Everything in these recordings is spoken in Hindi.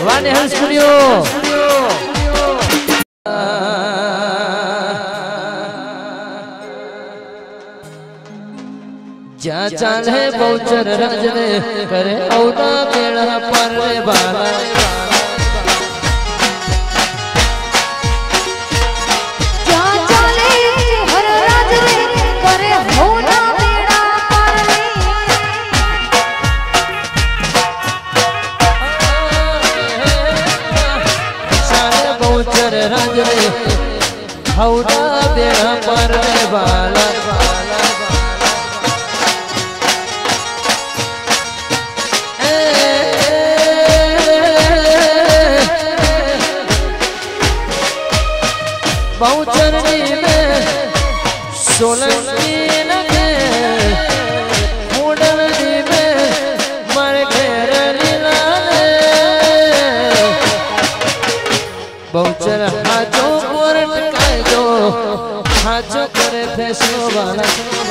वाने हंस स्टूडियो जा चाले बहुचर राजने करे औदा बेड़ा पर रे बाला जा चाले हर राजने करे औदा बेड़ा पर रे चाले बहुचर राजने औदा बेड़ा पर रे बाला बहुचरनी में सोलंकी लगे मुडलनी में मर घेर लीला बहुचर हाथों कोर्ट कायदो हाथों करे फैसलो वाला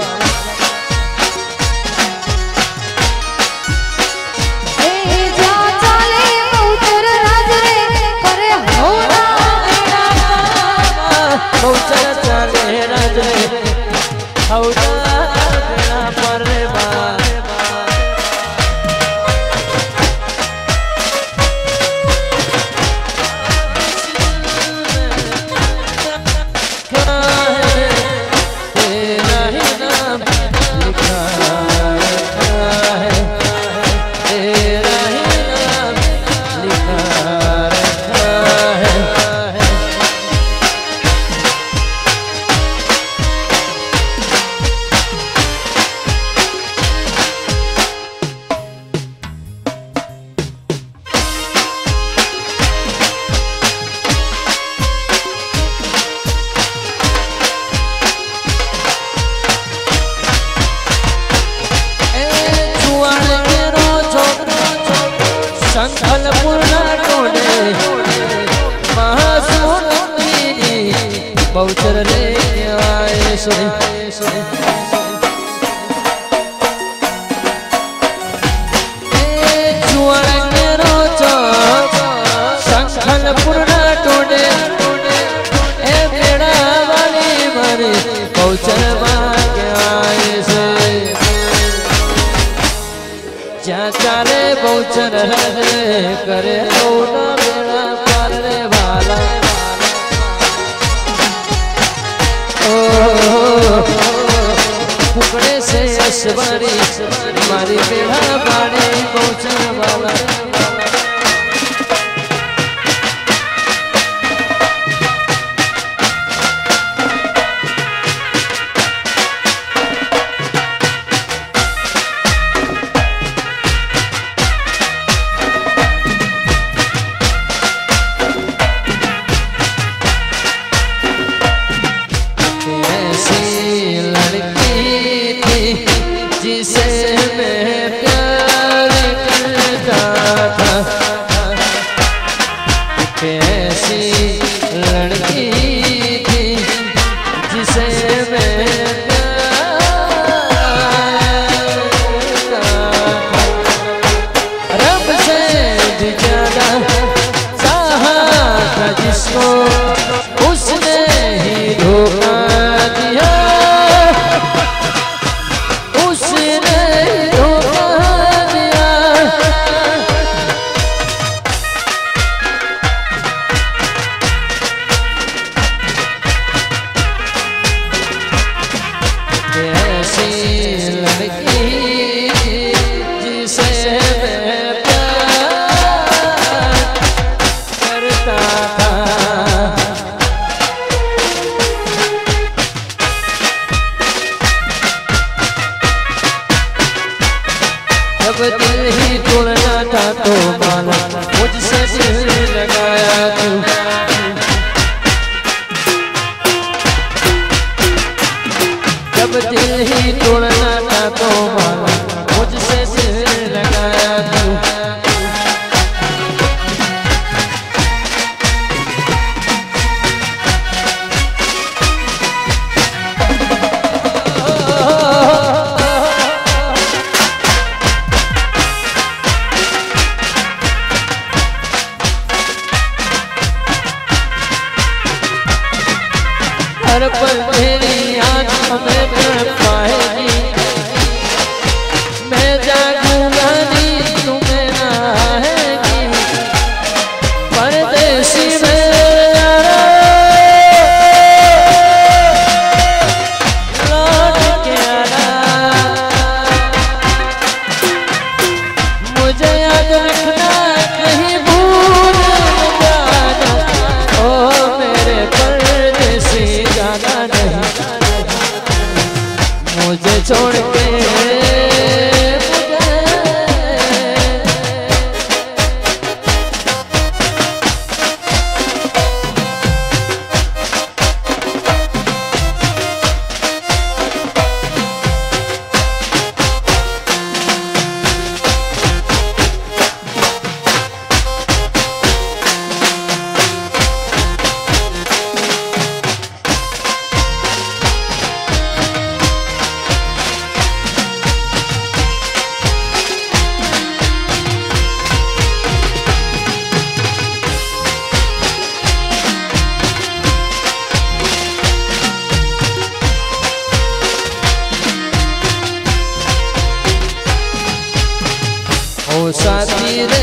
बहुचर चाले राजने औदा बेड़ा पर रे तेरा ही नाम लिखा है तेरा ही नाम लिखा है संखलपुरना टोडे महासुंदरी बहुचर ले आए सुने संखलपुरना टोडे ए बेड़ा वाली मरी बहुचर मांगे आए से जा चाले बहुचर करे औदा बेड़ा पर रे वाला फुकड़े से असवारी मारी बेड़ा बाड़े बहुचर वाला जिसे मैं प्यार करता था कैसी लड़की थी जिसे मैं प्यार करता था रब से भी ज्यादा चाहा था जिसको उसने ही धोखा दिया जब दिल ही तोड़ना था तो माना मुझसे दिल लगाया तू जब दिल ही तोड़ना था तो माना मुझसे दिल लगाया तू छोड़ के ओ साथी रे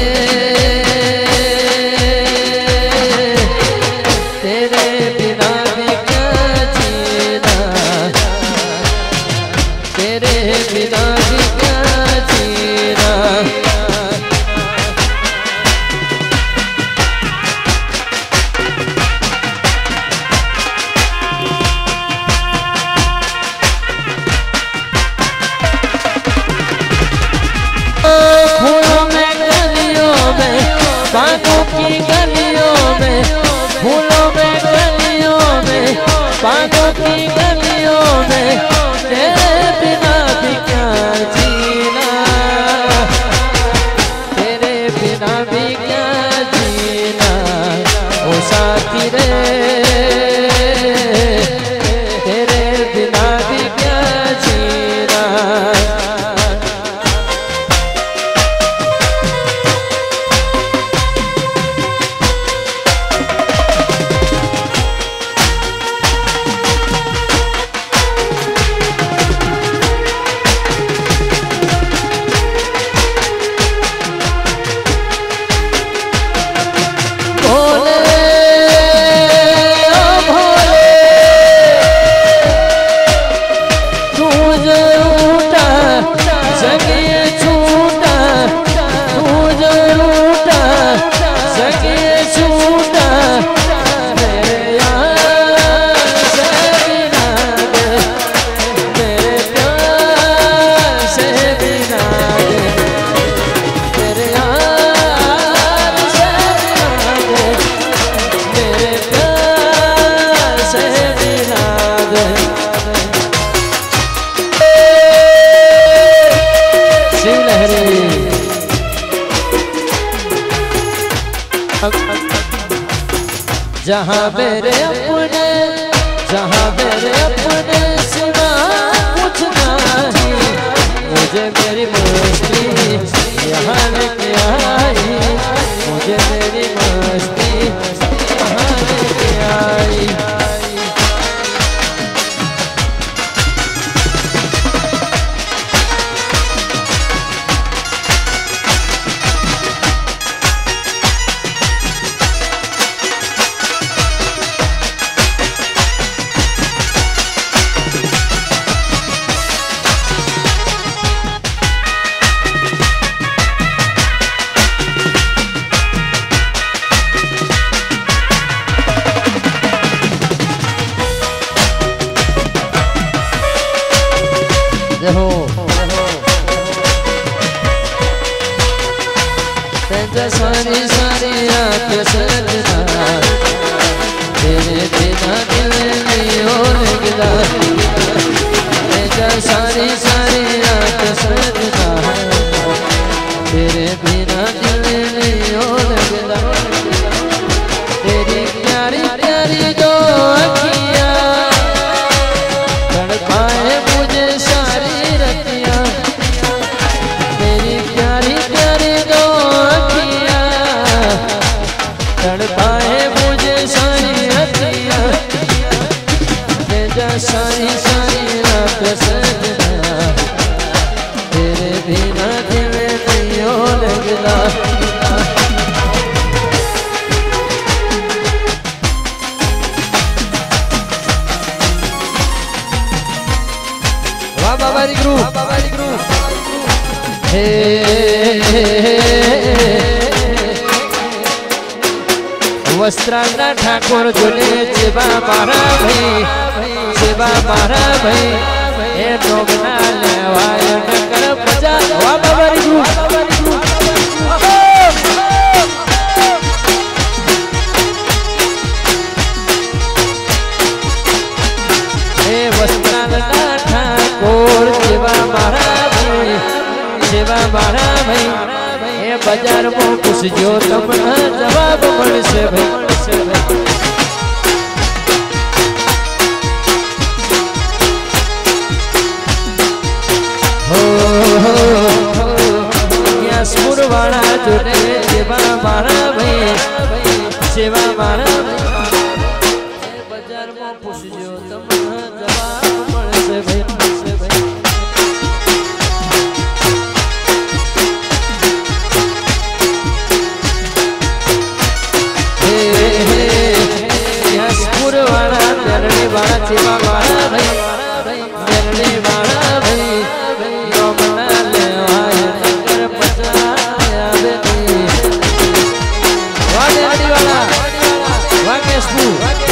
तेरे बिना भी क्या जीना, तेरे बिना भी क्या जीना। बागों की गलियों में, फूलों में गलियों में, बागों की गलियों में, तेरे बिना भी क्या जीना, तेरे बिना भी क्या जीना। ओ साथी रे तेरे बिना भी क्या जीना। जहाँ मेरे अपने, जहाँ मेरे अपने सिवा कुछ नहीं, मुझे मेरी मस्ती यहाँ लेके आई, मुझे मेरी मस्ती यहाँ लेके आई। सारी सारी रात सजना, तेरे बिना दिल नहीं हो लगता। सारी सारी रात सजना, तेरे बिना दिल नहीं हो लगता। तेरी प्यारी प्यारी दो अखियाँ तड़पाए मुझे सारी रतियाँ, तेरी प्यारी प्यारी दो तड़पाए मुझे सारी रतियाँ। सारी सारी रात सजना, तेरे बिना दिल नहीं हो लगता। वाह बाबा री गुरु हे वस्त्रांगना ठाकुर झूले सेवा मारा भाई, सेवा मारा भाई। એ નોમના લેવાય નકર મજા વા બાબારી ગ્રુપ એ વસનાના ઠાકોર જેવા મારા ભાઈ એ બજારમાં પૂછજો તમને જવાબ મળશે ભાઈ વાળા જોડે જેવા મારા ભાઈ જેવા મારા બજારમાં પૂછજો તમને જવાબ મળશે ભાઈ વાળા મેરણી વાળા જેવા મારા ભાઈ મેરણી વાળા ભાઈ નોમના લેવાય નકર પચાયા બેની વાહ મેરણી વાળા વાહ કેસપુ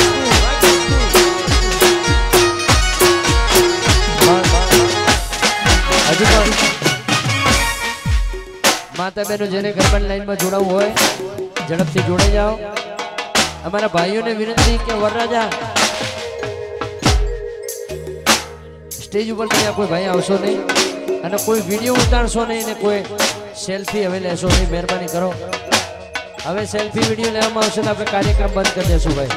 હજુ પણ માતા બહેનો જેને ગરબાની લાઈનમાં જોડાવવું હોય ઝડપથી જોડાઈ જાઓ हमारा भाइयों ने विनती कि वरराजा स्टेज ऊपर कोई भाई आवशो नहीं અને કોઈ વિડિયો ઉતારશો નહીં ને કોઈ સેલ્ફી હવે લેશો નહીં મહેરબાની કરો હવે સેલ્ફી વિડિયો લેવામાં આવશે ને આપણે કાર્યક્રમ બંધ કરી દેશું ભાઈ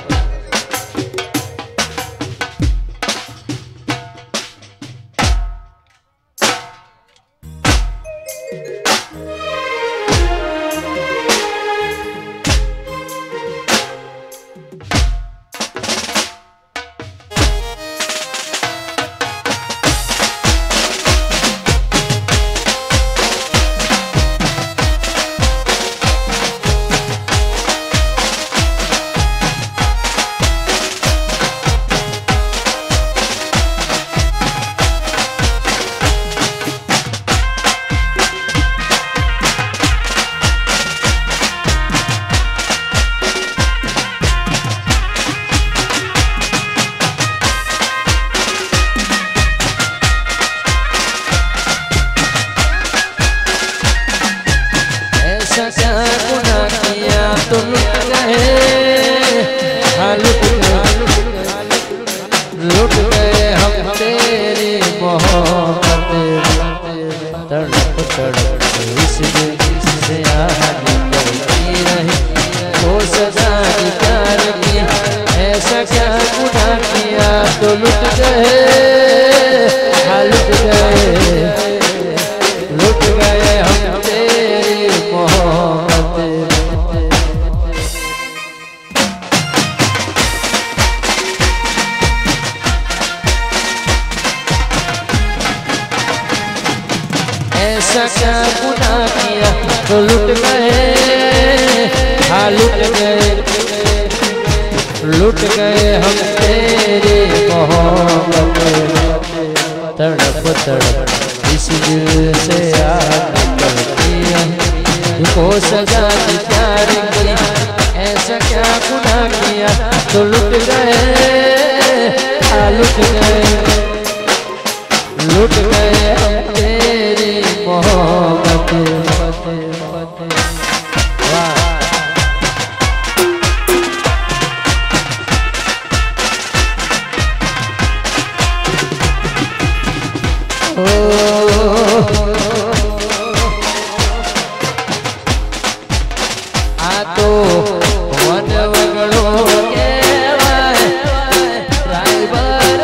लुट गए हम तेरी मोहब्बत तड़प तड़प इससे आगे करती रही वो सजा प्यार की ऐसा क्या गुनाह किया तो लुट गए हम तेरी मोहब्बत ऐसा क्या गुनाह किया तो लुट गए लुट गए हम तेरी मोहब्बत तड़प तड़प इस दिल से आग करती है को सजा दी प्यार की ऐसा क्या गुनाह किया तो लुट गए हम तेरी मोहब्बत आ तो वन वगड़ो केवाय ड्राइवर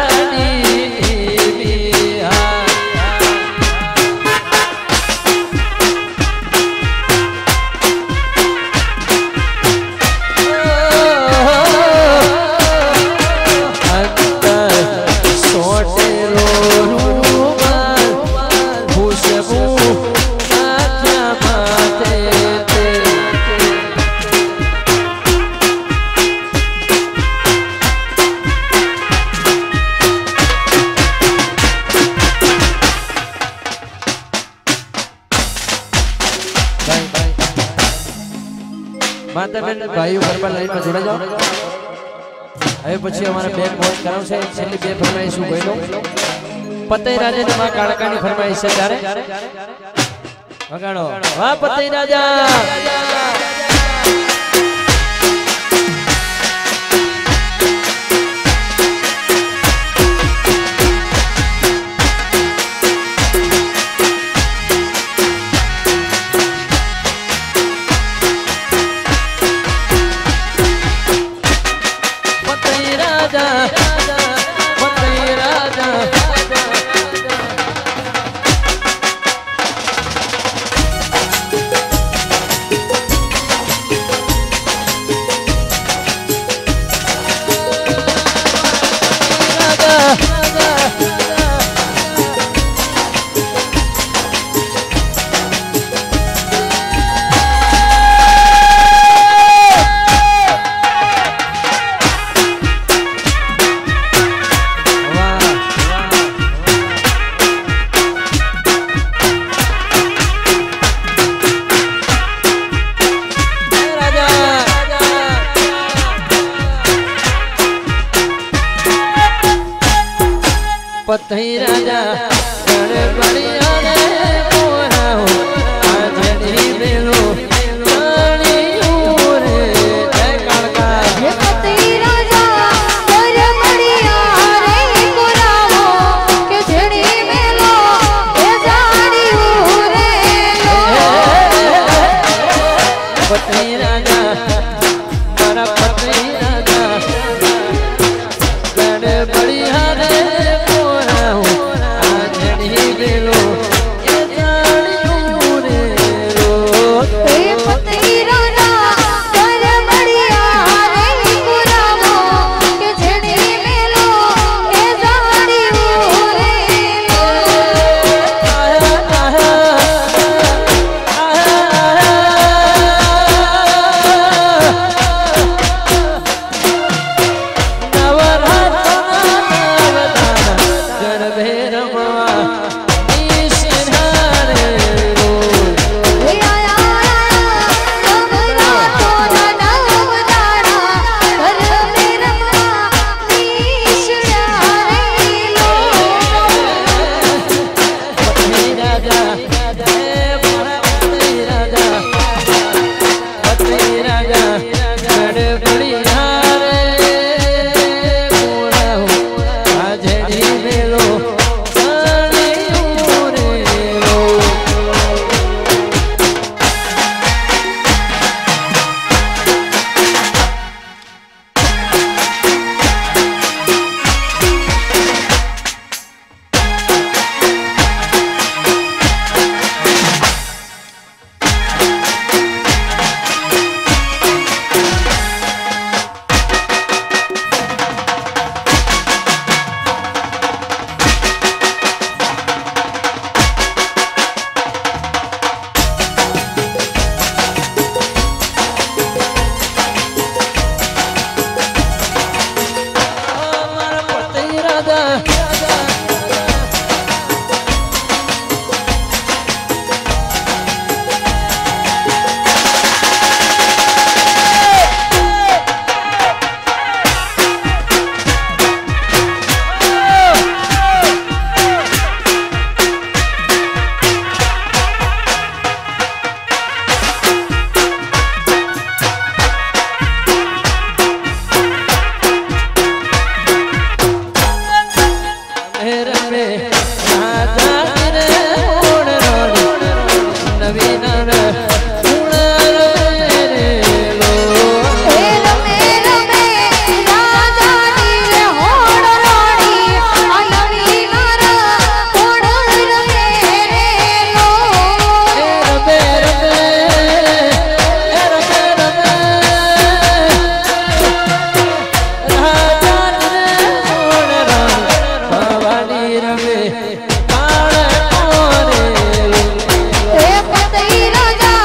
माता बहन भाईओ गरबा लाइन में जोड़ा जाओ। હવે પછી અમારે બેક વોચ કરાવશે છેલ્લી બે ફરમાઈશ હું ગઈનો पतई राजा ने मां कालका ની ફરમાઈશ છે ત્યારે વગાડો વાહ પતઈ રાજા पतई राजा कर बढ़िया रे मोरा हो आजड़ी बेलो रानी रे जय कालका हे पतई राजा कर बढ़िया रे मोरा हो के झड़ी मेलो ए जाड़ी रे पतई राजा मारा पतई राजा कर बढ़िया रे पतई राजा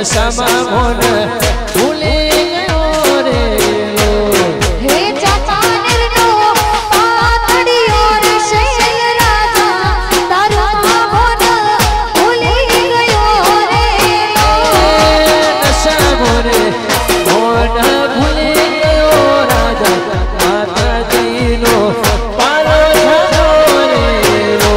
नशामा मोन भूली गयो रे लो हे चाचानेर नो पातड़ियो रे शैल राजा तारो मोन भूली गयो रे लो नशा मोरे मोन भूली गयो राजा माता जी नो पालो छो रे लो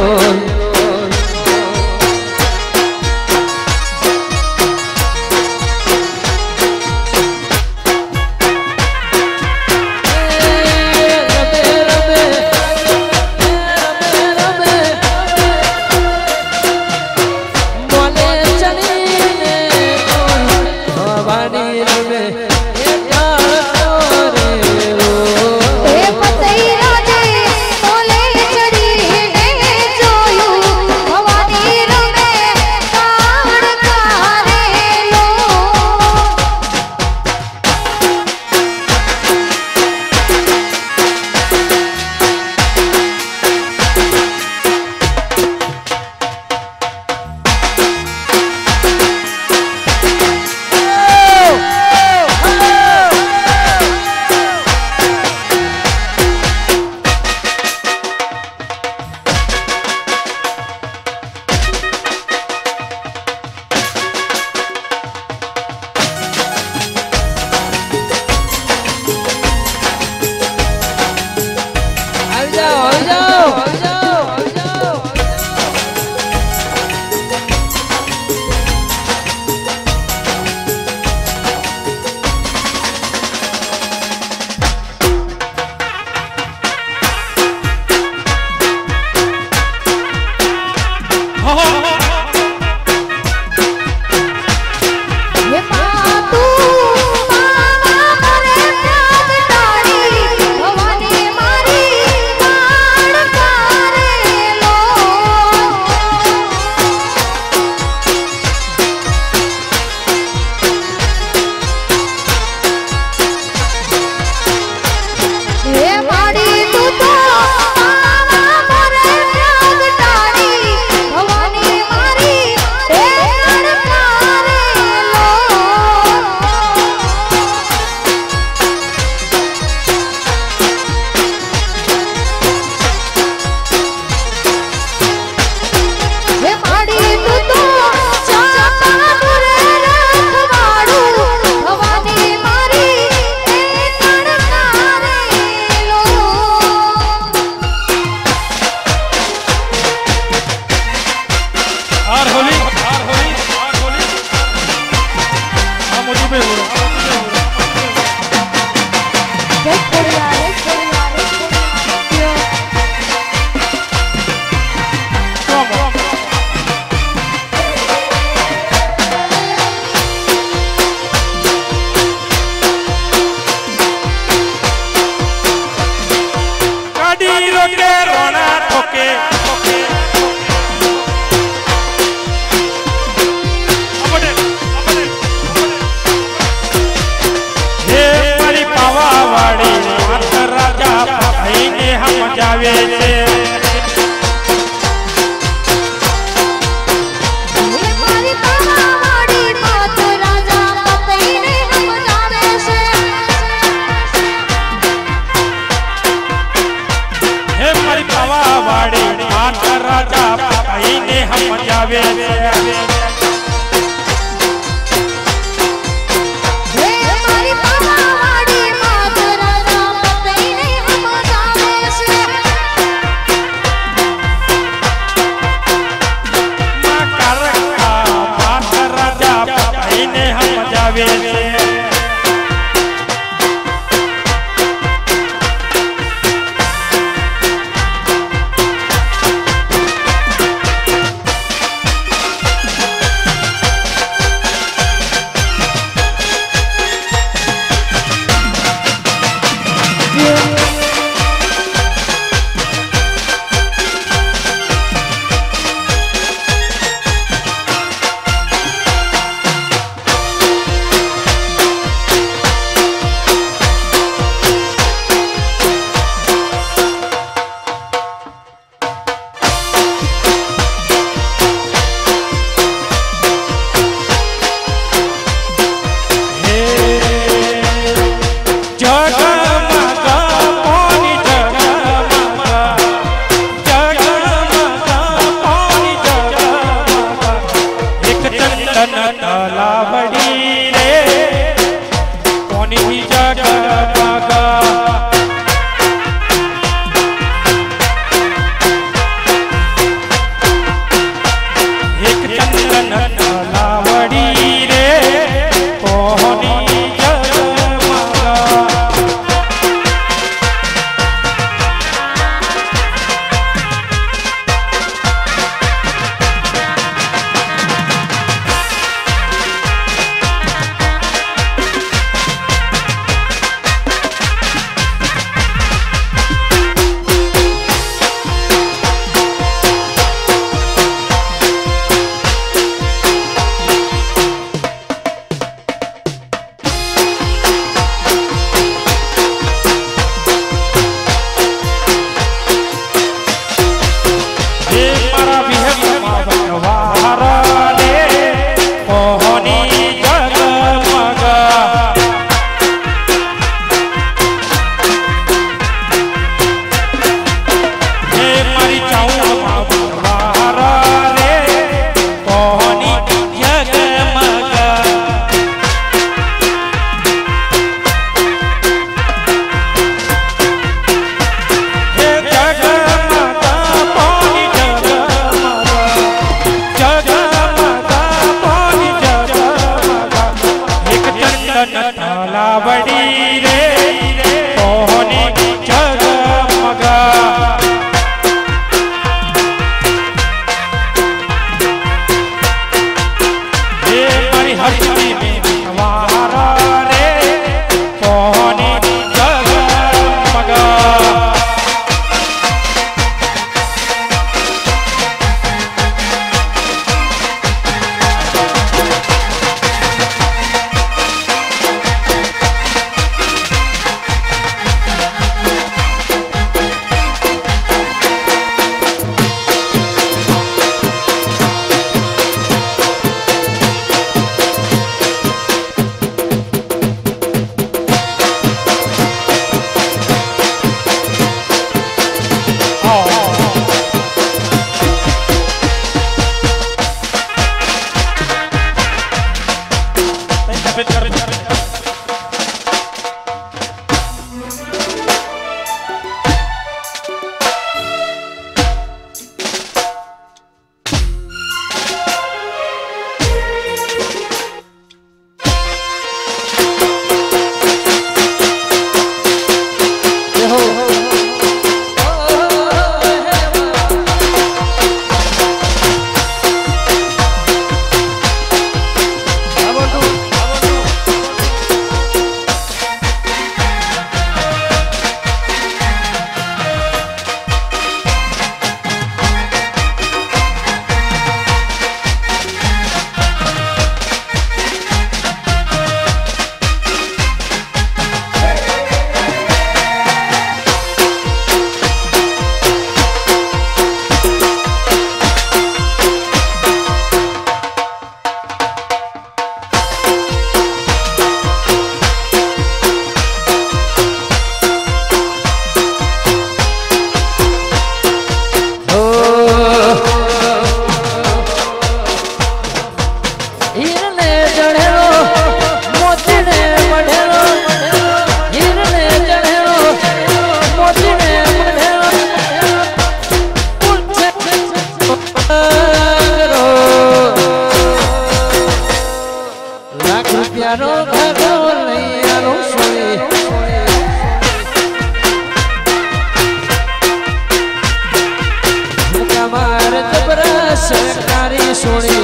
थालावड़ी रे कोहनी जगमगा ये मारी हस्ती में वारा रे कोहनी जगमगा सरकारी सोनी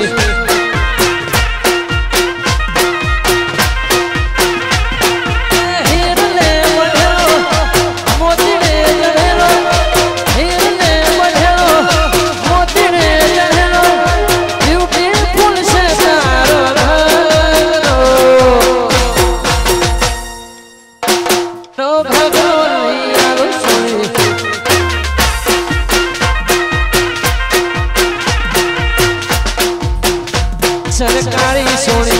सरकारी सोनी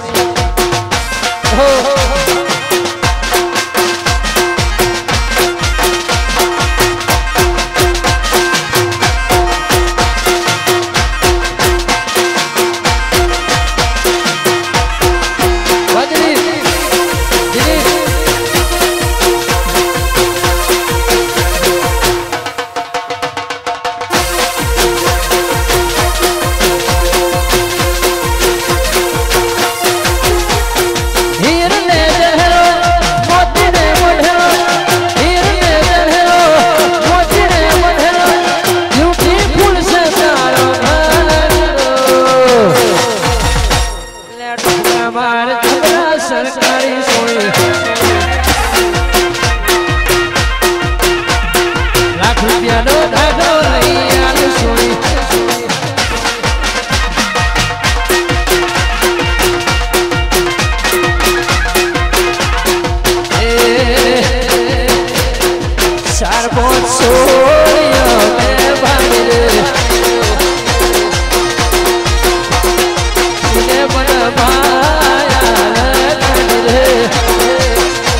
हो सरकारी सोनी लाख रुपया नो धागो लैया सोनी चार पांच सोनियों में भांगे बना भाया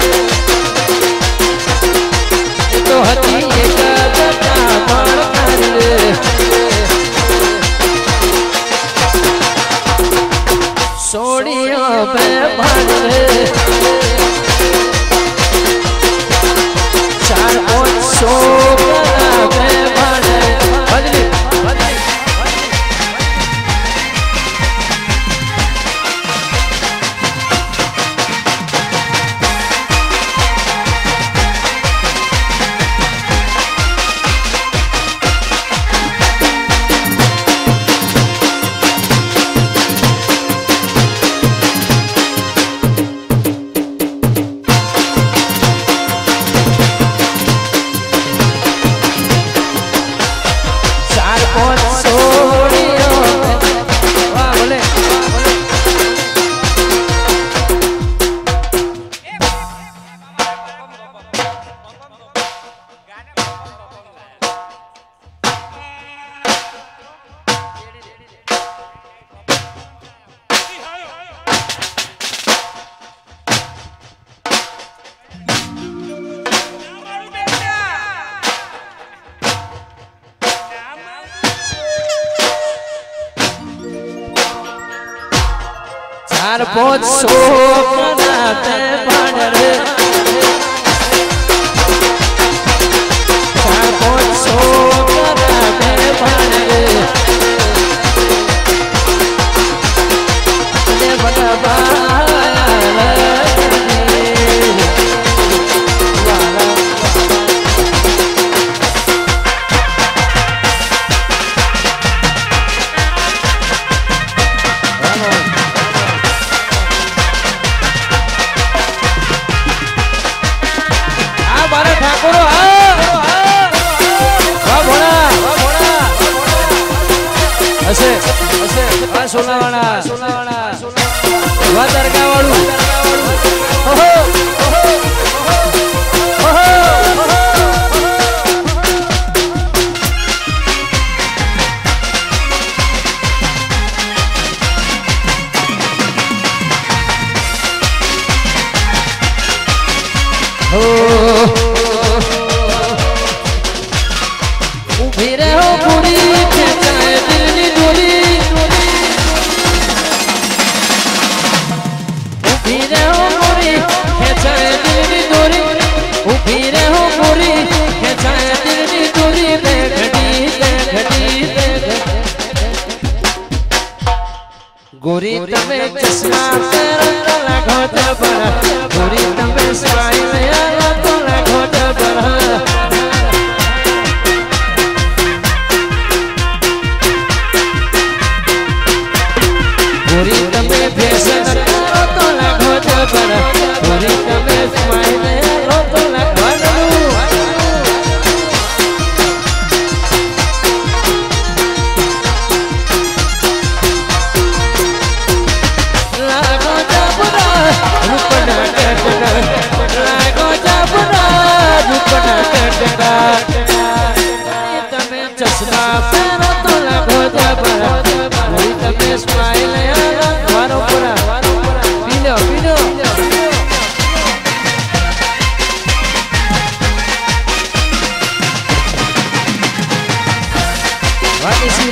चार पाँच सौ कराते भर 400 कराते भर सोनावाड़ा दरगाह वालू उभीरे हो पूरी खेचाए दिल्ली दूरी उभीरे हो पूरी खेचाए दिल्ली दूरी उभीरे हो पूरी खेचाए दिल्ली दूरी गोरी तमे चश्मा तेरा लागो जबरा गोरी तमे स्माइल यार तो लागो जबरा गोरी तमे फैशन तो लागो जबरा गोरी तमे स्माइल यार तो लागो चश्मा पहनो तो लगो जबरा गोरी तमे स्माइल यार वारो पूरा पी लो वाकिसी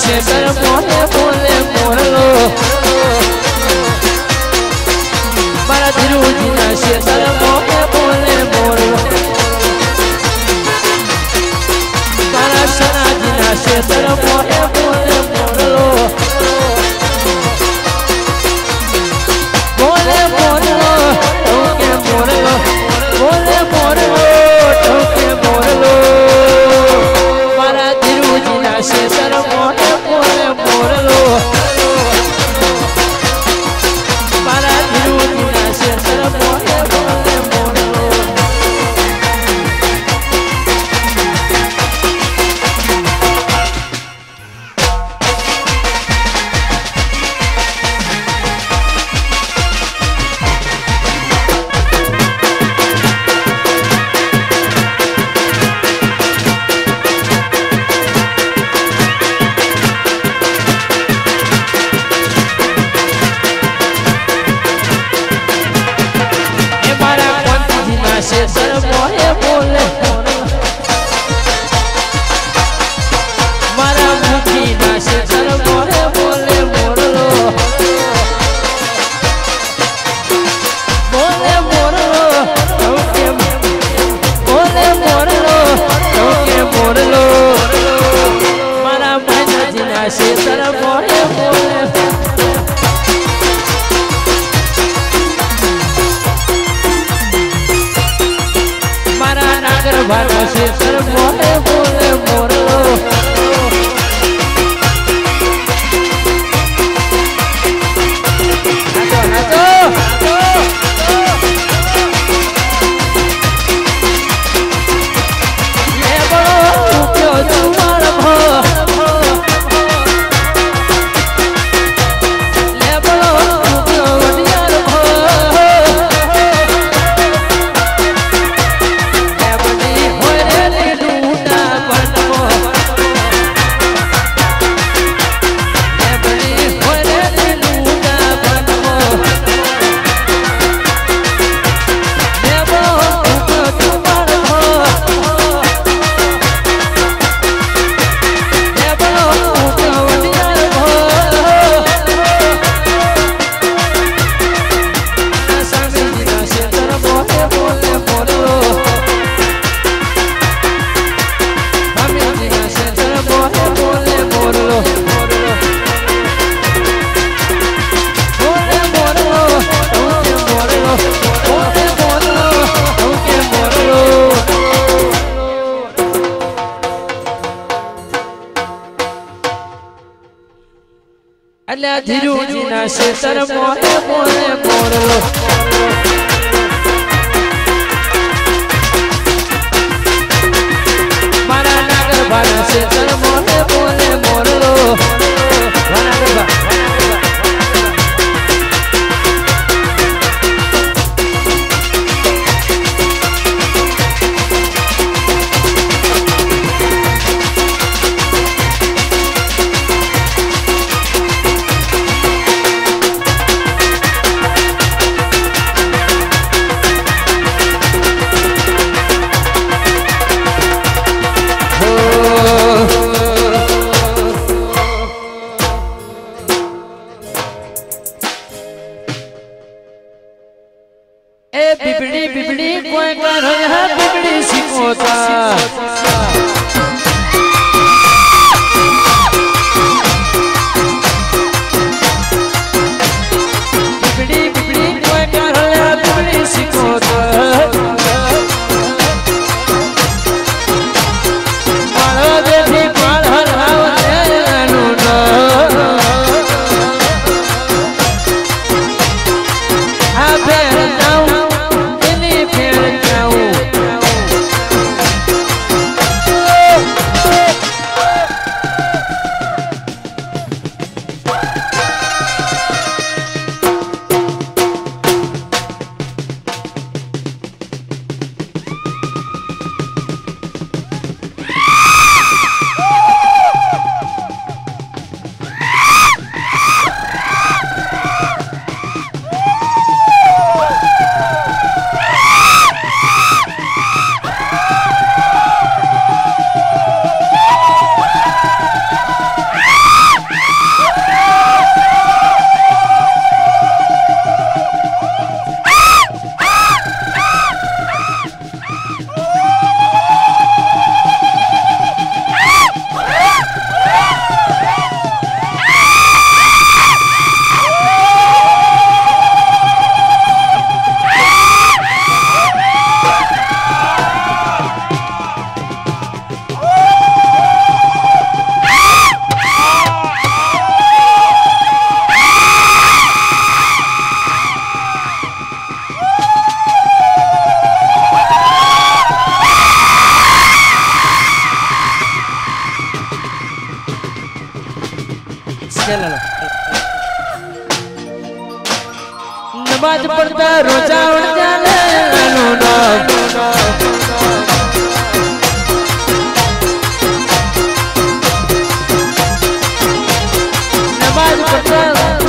शेतर मोहे बोले मोरलो मारा धीरूजी ना शेतर मोहे बोले मोरलो मारा सनाजी ना शेतर मोहे बोले मोरलो बोले मोरलो टोके मोरलो बोले मोरलो टोके मोरलो मारा धीरूजी ना शेतर मोहे बोले मोरलो मारा धीरूजी ना शेतर मोहे बोले मोरलो शेतर मोहे बोले मारा मुखी ना शेतर मोहे बोले मोरलो बोले मोरलो टोके बोले मोरलो टोके मोरलो मारा महीना जी ना शेतर मोहे बोले भाना शेतर मोहे बोले मोरलो नाचो नाचो ये बड़ो क्यों जुमार भो ले बड़ो क्यों वडियार भो अल्लाह धीरूजी ना शेतर मोहे बोले मोरलो मारा नागर भाना शेतर मोहे बोले मोरलो नमाज पढ़ता रोजा उड़ता नमाज पढ़ता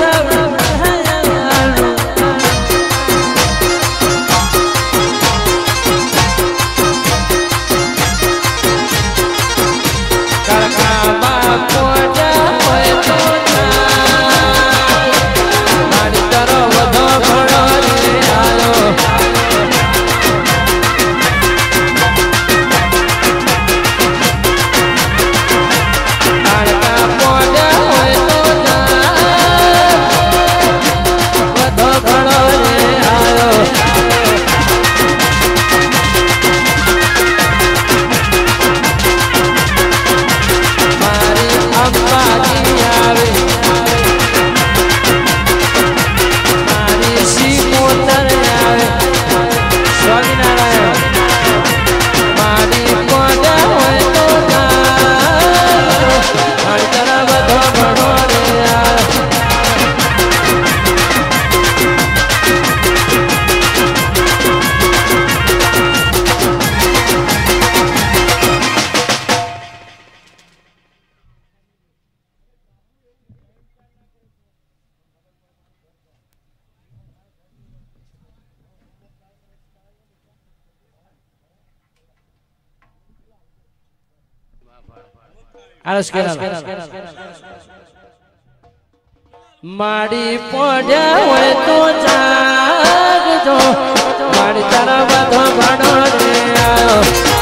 माड़ी पोड़ा होए तो जागजो माड़ी तारा बधो घणो रे आयो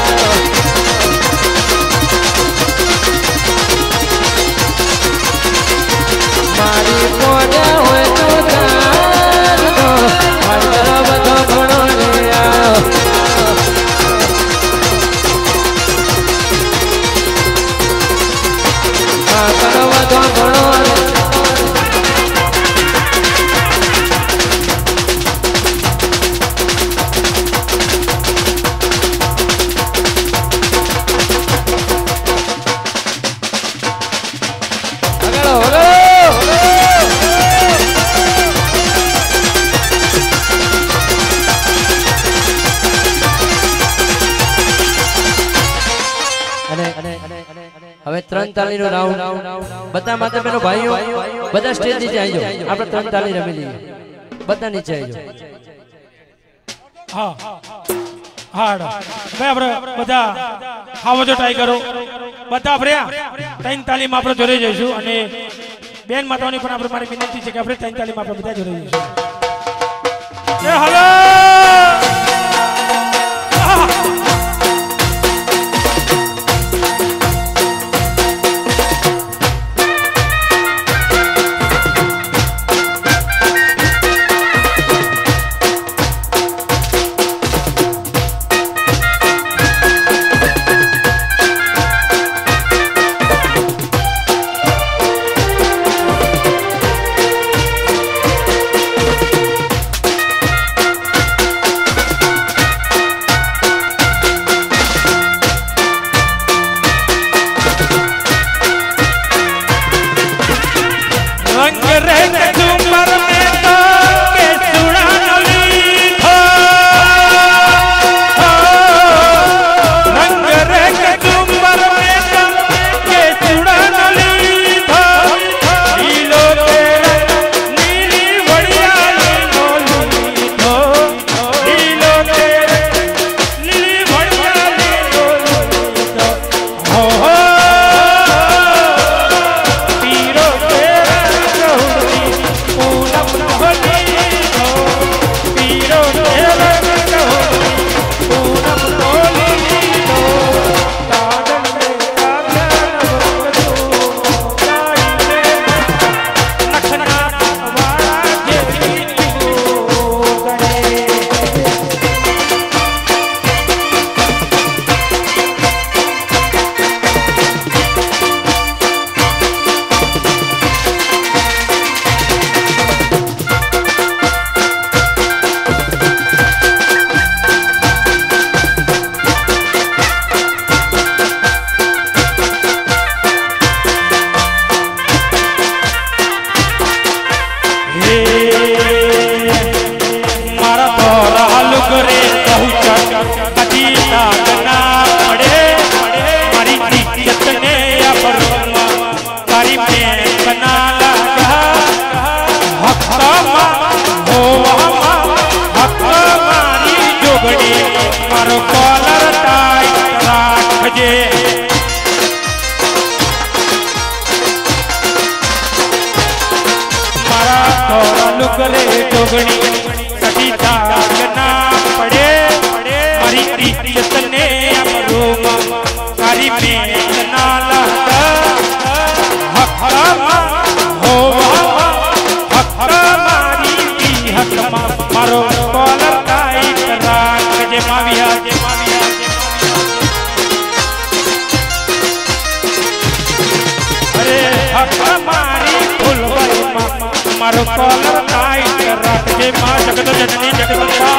माड़ी पोड़ा होए तो जागजो माड़ी तारा बधो घणो रे आयो तारा बधो घणो હવે 3 તાળી નો રાઉન્ડ બધા માતા બહેનો ભાઈઓ બધા સ્ટેજ નીચે આવી જાઓ આપણે 3 તાળી રમી લઈએ બધા નીચે આવી જાઓ હા હાડ ભાઈ આપણે બધા આવો જો ટ્રાય કરો બધા ફર્યા 3 તાળીમાં આપણે જોડે જઈશું અને બેન માતાઓની પણ આપણે મારી વિનંતી છે કે આપણે 3 તાળીમાં આપણે બધા જોડે જઈશું એ હલો जोगणी कभी दाग ना पड़े मारी इज्जत ने अमरूमा कारी में नाला हक हो हक मारी की हक मारो कॉलर टाइट राख जे माविया अरे हक मारी फुल मारो कॉलर टाइट राख जे मां जगत जननी जगदम्बा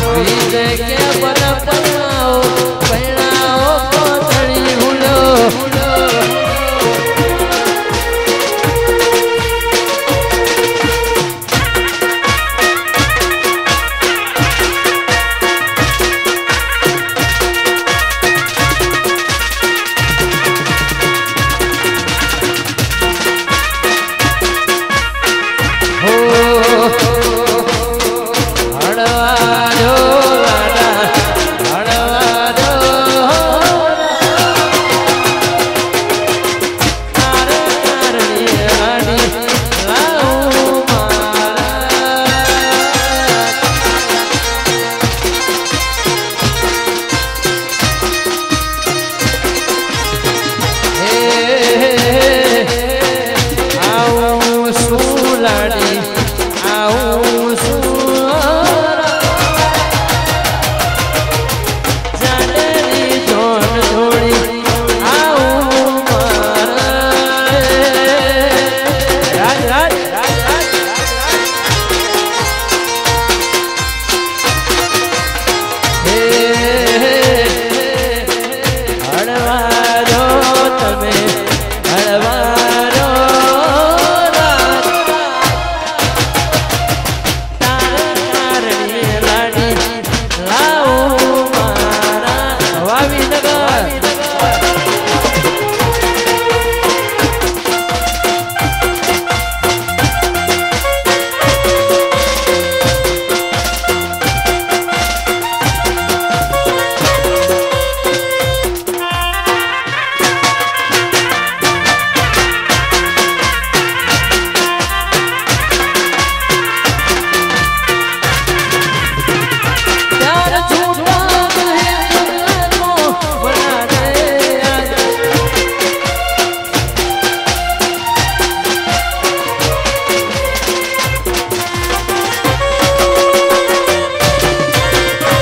विजय के बन पलाओ